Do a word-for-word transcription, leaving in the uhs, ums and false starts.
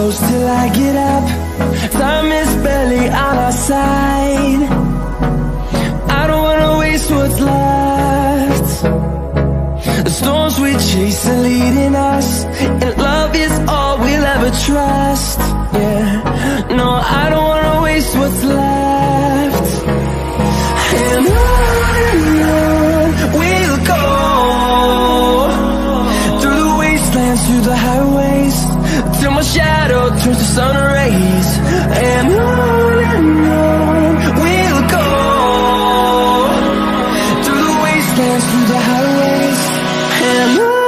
close till I get up. Time is barely on our side. I don't wanna waste what's left. The storms we chase are leading us, and love is all we'll ever trust. Yeah, no, I don't wanna waste what's left. And on and on we'll go, through the wastelands, through the highways, till my shadow turns to sun rays. And on and on we'll go, through the wastelands, through the highways, and on.